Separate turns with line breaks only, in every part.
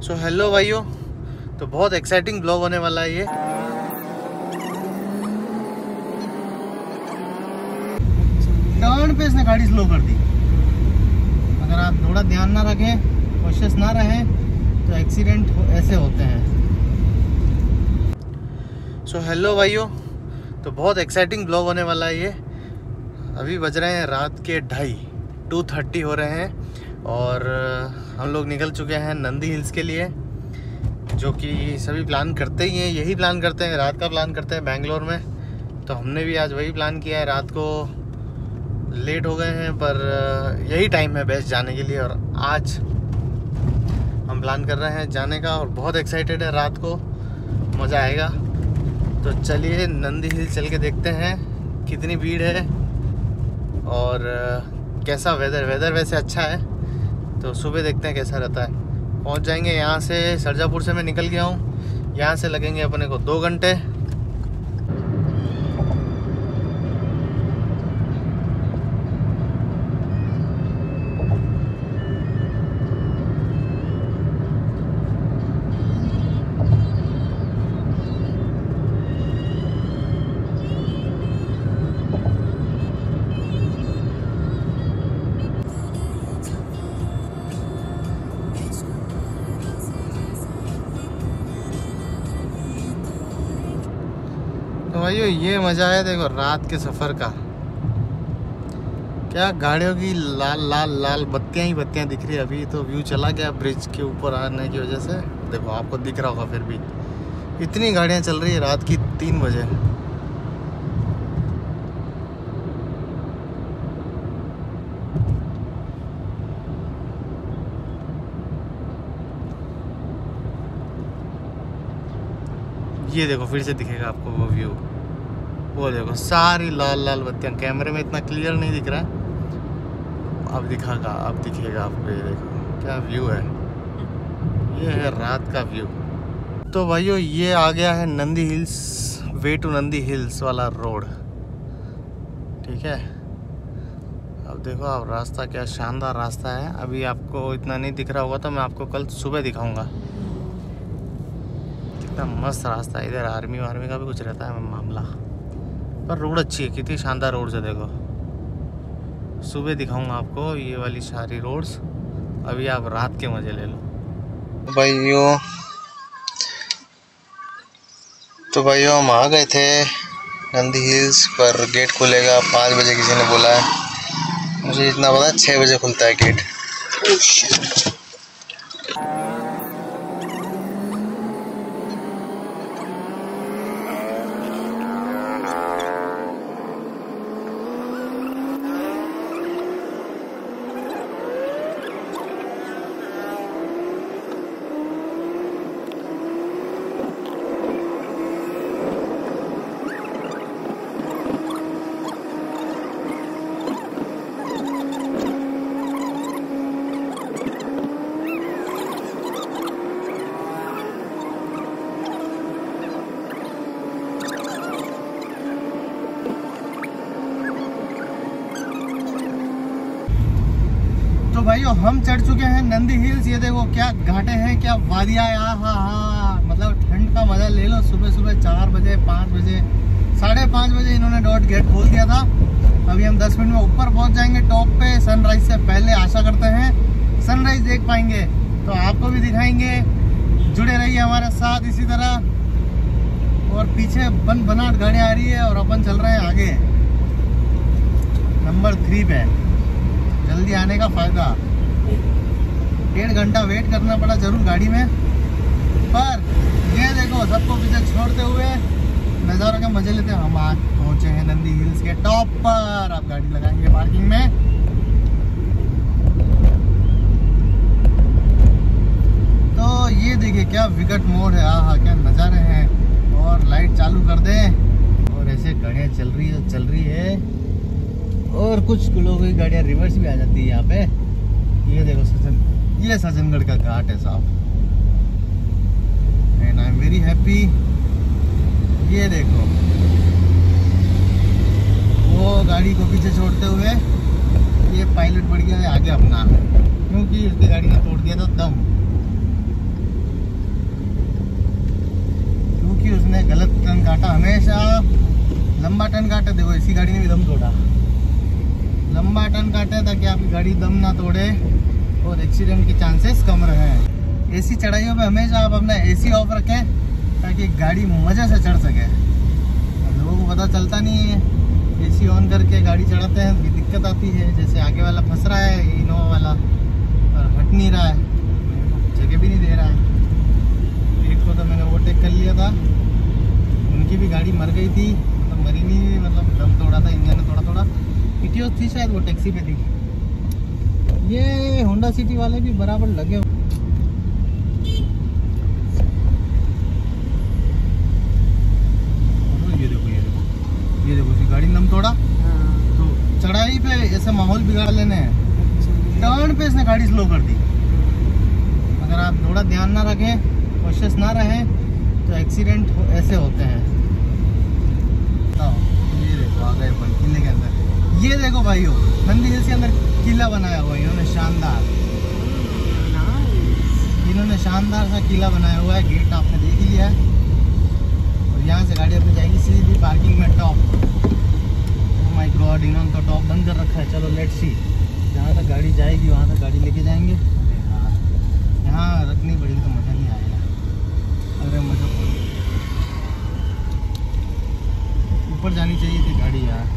So hello भाइयों, तो बहुत एक्साइटिंग ब्लॉग होने वाला है ये। टर्न पे इसने गाड़ी स्लो कर दी। अगर आप थोड़ा ध्यान ना रखें, कोशिश ना रहें, तो एक्सीडेंट ऐसे होते हैं। सो हेलो भाइयों, तो बहुत एक्साइटिंग ब्लॉग होने वाला है ये। अभी बज रहे हैं रात के 2:30 हो रहे हैं और हम लोग निकल चुके हैं नंदी हिल्स के लिए, जो कि सभी प्लान करते ही हैं, यही प्लान करते हैं, रात का प्लान करते हैं बेंगलोर में। तो हमने भी आज वही प्लान किया है। रात को लेट हो गए हैं पर यही टाइम है बेस्ट जाने के लिए, और आज हम प्लान कर रहे हैं जाने का और बहुत एक्साइटेड है। रात को मज़ा आएगा। तो चलिए नंदी हिल्स चल के देखते हैं कितनी भीड़ है और कैसा वेदर वैसे अच्छा है। तो सुबह देखते हैं कैसा रहता है। पहुंच जाएंगे यहाँ से। सरजापुर से मैं निकल गया हूँ, यहाँ से लगेंगे अपने को 2 घंटे। तो भाइयों ये मज़ा है, देखो रात के सफ़र का। क्या गाड़ियों की लाल लाल लाल बत्तियां ही बत्तियां दिख रही है। अभी तो व्यू चला गया ब्रिज के ऊपर आने की वजह से। देखो आपको दिख रहा होगा, फिर भी इतनी गाड़ियां चल रही है रात की 3 बजे। ये देखो फिर से दिखेगा आपको वो व्यू। वो देखो सारी लाल लाल बत्तियां। कैमरे में इतना क्लियर नहीं दिख रहा है, अब दिखेगा आपको। ये देखो क्या व्यू है, ये है रात का व्यू। तो भाइयों ये आ गया है Nandi hills, way to Nandi hills वाला रोड। ठीक है, अब देखो आप रास्ता, क्या शानदार रास्ता है। अभी आपको इतना नहीं दिख रहा होगा तो मैं आपको कल सुबह दिखाऊंगा। कितना मस्त रास्ता है। इधर आर्मी का भी कुछ रहता है मामला, पर रोड अच्छी है। कितनी शानदार रोड्स है देखो। सुबह दिखाऊंगा आपको ये वाली सारी रोड्स। अभी आप रात के मजे ले लो भाइयों। तो भाइयों हम आ गए थे नंदी हिल्स पर। गेट खुलेगा 5 बजे किसी ने बोला है। मुझे इतना पता है 6 बजे खुलता है गेट। तो भाइयों हम चढ़ चुके हैं नंदी हिल्स। ये देखो क्या घाटे हैं, क्या वादियाँ। हाँ, मतलब ठंड का मजा ले लो। सुबह सुबह 4 बजे 5 बजे 5:30 बजे इन्होंने डॉट गेट खोल दिया था। अभी हम 10 मिनट में ऊपर पहुंच जाएंगे टॉप पे। सनराइज से पहले आशा करते हैं सनराइज देख पाएंगे, तो आपको भी दिखाएंगे। जुड़े रहिए हमारे साथ इसी तरह। और पीछे बनाट गाड़ियाँ आ रही है और अपन चल रहे हैं आगे नंबर 3 पे। जल्दी आने का फायदा। 1.5 घंटा वेट करना पड़ा जरूर गाड़ी में, पर ये देखो सबको पीछे छोड़ते हुए नज़ारों के मजे लेते हम आज पहुंचे हैं नंदी हिल्स के टॉप पर। अब गाड़ी लगाएंगे पार्किंग में। तो ये देखिए क्या विकट मोड़ है। आहा क्या नज़ारे हैं। और लाइट चालू कर दे और ऐसे गाड़ियाँ चल रही है। और कुछ लोगों की गाड़ियाँ रिवर्स भी आ जाती है यहाँ पे। ये देखो ये सज्जनगढ़ का घाट है साहब। And I am very happy. ये देखो वो गाड़ी को पीछे छोड़ते हुए ये पायलट बढ़ गया है आगे अपना, क्योंकि इसकी गाड़ी ने तोड़ दिया था दम। लंबा टर्न काटे, देखो इसी गाड़ी ने भी दम तोड़ा। लंबा टर्न काटे ताकि आपकी गाड़ी दम ना तोड़े और एक्सीडेंट के चांसेस कम रहे। एसी चढ़ाइयों पे हमेशा आप अपना एसी ऑफ रखें ताकि गाड़ी मज़े से चढ़ सके। लोगों को पता चलता नहीं है, एसी ऑन करके गाड़ी चढ़ाते हैं तो दिक्कत आती है। जैसे आगे वाला फंस रहा है इनोवा वाला और हट नहीं रहा है, जगह भी नहीं दे रहा है। एक को तो मैंने ओवरटेक कर लिया था, उनकी भी गाड़ी मर गई थी, मतलब मरी नहीं, मतलब दम तोड़ा था, इंजन ने थोड़ा पीटीओ थी शायद, वो टैक्सी पे थी। ये होंडा सिटी वाले भी बराबर लगे। ये देखो इसकी गाड़ी दम तोड़ा। तो चढ़ाई पे ऐसा माहौल बिगाड़ लेने हैं, टर्न पे इसने गाड़ी स्लो कर दी। अगर आप थोड़ा ध्यान ना रखें, कोशिश ना रहें तो एक्सीडेंट ऐसे होते हैं। ये देखो आ गए अपन किले के अंदर। ये देखो भाइयों, नंदी हिल्स के अंदर किला बनाया हुआ है इन्होंने, शानदार। इन्होंने शानदार सा किला बनाया हुआ है। गेट आपने देख ही लिया है। यहाँ से गाड़ी अपनी जाएगी सीधी पार्किंग में टॉप। ओह माय गॉड, इन्होंने तो टॉप बंद कर रखा है। चलो लेट्स सी, जहाँ तक गाड़ी जाएगी वहाँ तक गाड़ी लेके जाएंगे। यहाँ रखनी पड़ेगी तो मज़ा नहीं आएगा। अरे मज़ा ऊपर जानी चाहिए थी गाड़ी यार।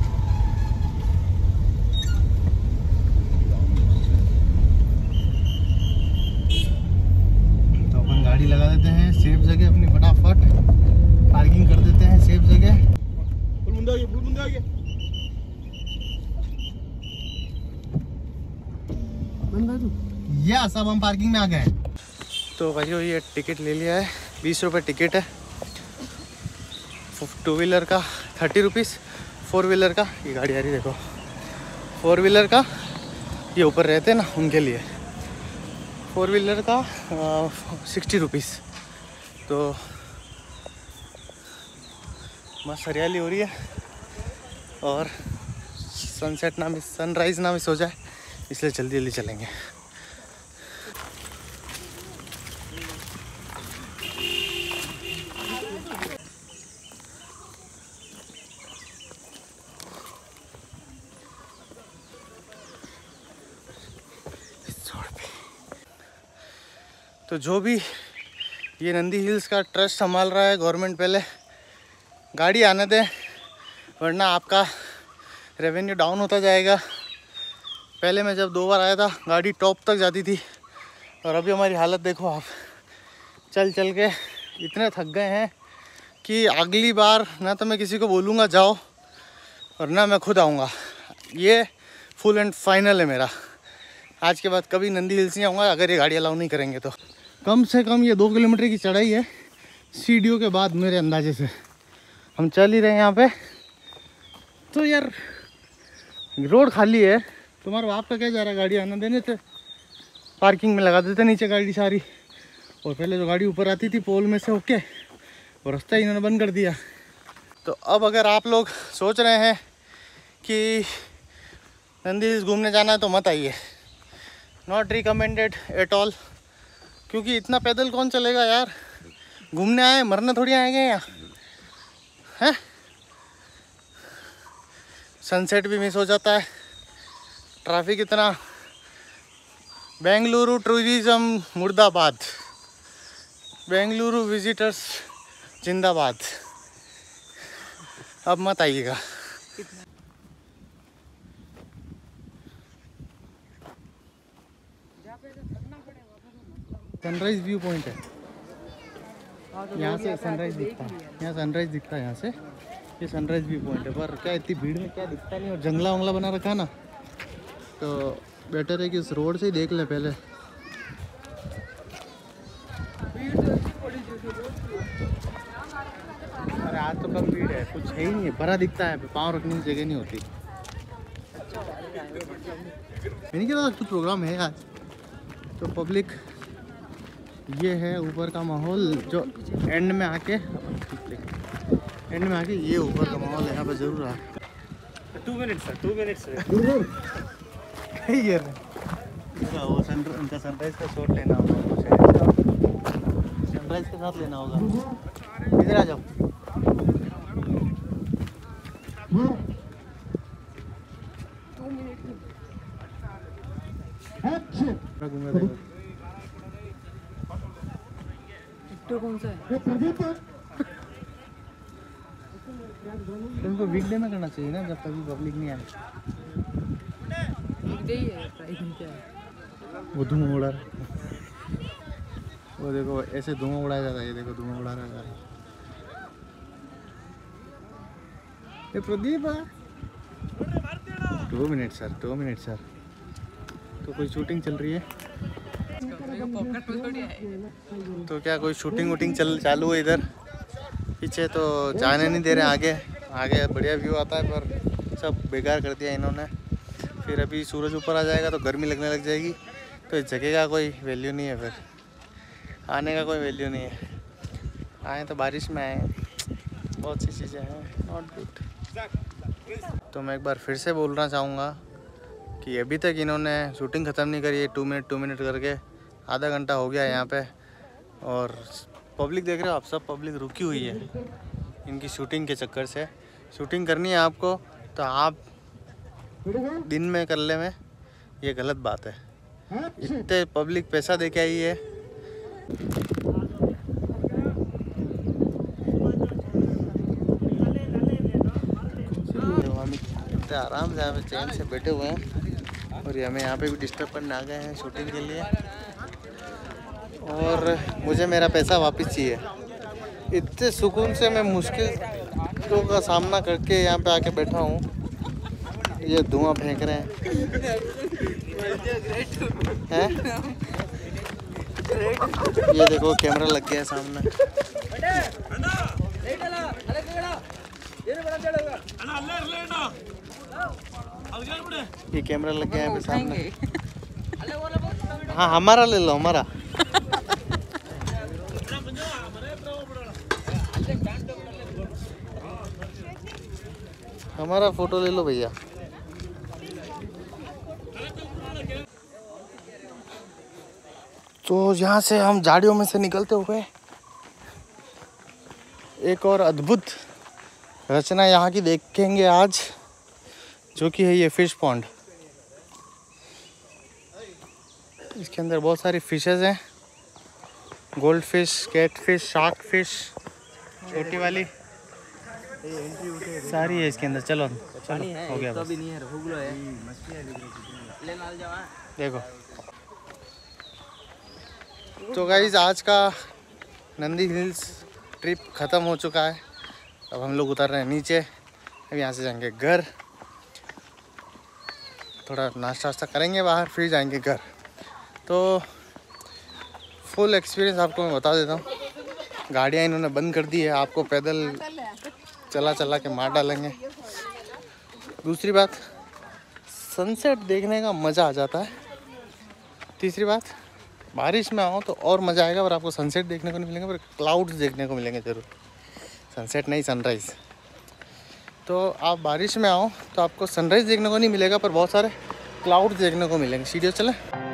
तो अपन गाड़ी लगा देते हैं सेफ जगह अपनी, फटाफट पार्किंग कर देते हैं सेफ जगह। या सब हम पार्किंग में आ गए। तो भाइयों ये टिकट ले लिया है, 20 रुपये टिकट है। 2 व्हीलर का 30 रुपीज़, 4 व्हीलर का, ये गाड़ी आ रही देखो, 4 व्हीलर का ये ऊपर रहते हैं ना उनके लिए, 4 व्हीलर का 60 रुपीज़। तो मस्त हरियाली हो रही है और सनसेट ना मिस, सनराइज़ ना मिस हो जाए, इसलिए जल्दी जल्दी चलेंगे। तो जो भी ये नंदी हिल्स का ट्रस्ट संभाल रहा है, गवर्नमेंट पहले गाड़ी आने दें, वरना आपका रेवेन्यू डाउन होता जाएगा। पहले मैं जब 2 बार आया था गाड़ी टॉप तक जाती थी, और अभी हमारी हालत देखो आप, चल चल के इतने थक गए हैं कि अगली बार ना तो मैं किसी को बोलूँगा जाओ और ना मैं खुद आऊँगा। ये फुल एंड फाइनल है मेरा। आज के बाद कभी नंदी हिल्स नहीं आऊँगा अगर ये गाड़ी अलाउ नहीं करेंगे तो। कम से कम ये 2 किलोमीटर की चढ़ाई है सीढ़ियों के बाद, मेरे अंदाजे से हम चल ही रहे हैं यहाँ पे। तो यार रोड खाली है, तुम्हारा बाप का क्या जा रहा है, गाड़ी आना देने थे, पार्किंग में लगा देते नीचे गाड़ी सारी। और पहले जो गाड़ी ऊपर आती थी पोल में से होके, वो रास्ता इन्होंने बंद कर दिया। तो अब अगर आप लोग सोच रहे हैं कि नंदी हिल्स घूमने जाना है तो मत आइए, नॉट रिकमेंडेड एट ऑल। क्योंकि इतना पैदल कौन चलेगा यार, घूमने आए, मरने थोड़ी आएंगे यहाँ, हैं। सनसेट भी मिस हो जाता है, ट्रैफिक इतना। बेंगलुरु टूरिज्म मुर्दाबाद, बेंगलुरु विजिटर्स जिंदाबाद। अब मत आइएगा। सनराइज व्यू पॉइंट है, यहाँ से सनराइज दिखता है, यहाँ सनराइज दिखता है यहाँ से। ये सनराइज व्यू पॉइंट है, पर क्या इतनी भीड़ में क्या दिखता नहीं, और जंगला वंगला बना रखा है ना, तो बेटर है कि उस रोड से ही देख ले पहले। अरे आज तो कम भीड़ है, कुछ है ही नहीं है, भरा दिखता है, पाँव रखने की जगह नहीं होती। मैंने क्या कुछ प्रोग्राम है आज, तो पब्लिक ये है ऊपर का माहौल। जो एंड में आके ये ऊपर का माहौल है, यहाँ पर जरूर आ। 2 मिनट्स ये वो उनका सनराइज का शॉट लेना होगा, सनराइज के साथ लेना होगा। इधर आ जाओ।
कौन सा है?
उनको वीकडे में करना चाहिए ना, जब तभी पब्लिक नहीं आए।
वीकडे ही है, फ्राइडे क्या है?
वो धुआं उड़ा रहा है। वो देखो ऐसे धुआं उड़ाया जाता है, ये देखो धुआं उड़ा रहा है। ये प्रदीप है। 2 मिनट सर, 2 मिनट सर। तो कोई शूटिंग चल रही है?
पॉकेट में थोड़ी है।
तो क्या कोई शूटिंग वूटिंग चालू है इधर पीछे? तो जाने नहीं दे रहे आगे। आगे बढ़िया व्यू आता है पर सब बेकार कर दिया इन्होंने। फिर अभी सूरज ऊपर आ जाएगा तो गर्मी लगने लग जाएगी, तो इस जगह का कोई वैल्यू नहीं है, फिर आने का कोई वैल्यू नहीं है। आए तो बारिश में आए, बहुत सी चीज़ें हैं नॉट गुड। तो मैं एक बार फिर से बोलना चाहूँगा कि अभी तक इन्होंने शूटिंग ख़त्म नहीं करी है। 2 मिनट करके आधा घंटा हो गया यहाँ पे। और पब्लिक देख रहे हो आप, सब पब्लिक रुकी हुई है इनकी शूटिंग के चक्कर से। शूटिंग करनी है आपको तो आप दिन में कर ले में, ये गलत बात है। इतने पब्लिक पैसा दे के आई है। हम इतने आराम से यहाँ पे चैन से बैठे हुए हैं और हमें यहाँ पे भी डिस्टर्ब करने आ गए हैं शूटिंग के लिए। और मुझे मेरा पैसा वापस चाहिए। इतने सुकून से मैं मुश्किलों का सामना करके यहाँ पे आके बैठा हूँ, ये धुआं फेंक रहे हैं। ये देखो कैमरा लग गया है सामने। ये कैमरा लग गया है पे सामने। हाँ हमारा ले लो, हमारा। हमारा फोटो ले लो भैया। तो यहाँ से हम झाड़ियों में से निकलते हुए एक और अद्भुत रचना यहाँ की देखेंगे आज, जो कि है ये फिश पॉन्ड। इसके अंदर बहुत सारी फिशेस हैं, gold fish, cat fish, shark fish, छोटी वाली सारी है इसके अंदर। चलो चलो हो गया बस। देखो तो गाइस आज का नंदी हिल्स ट्रिप ख़त्म हो चुका है। अब हम लोग उतर रहे हैं नीचे। अब यहाँ से जाएंगे घर, थोड़ा नाश्ता वास्ता करेंगे बाहर, फिर जाएंगे घर। तो फुल एक्सपीरियंस आपको मैं बता देता हूँ। गाड़ियाँ इन्होंने बंद कर दी है, आपको पैदल चला के मार डालेंगे। दूसरी बात, सनसेट देखने का मज़ा आ जाता है। तीसरी बात, बारिश में आओ तो और मज़ा आएगा, पर आपको सनसेट देखने को नहीं मिलेंगे, पर क्लाउड्स देखने को मिलेंगे ज़रूर। सनसेट नहीं, सनराइज़। तो आप बारिश में आओ तो आपको सनराइज़ देखने को नहीं मिलेगा, पर बहुत सारे क्लाउड्स देखने को मिलेंगे। सीढ़ियों चले।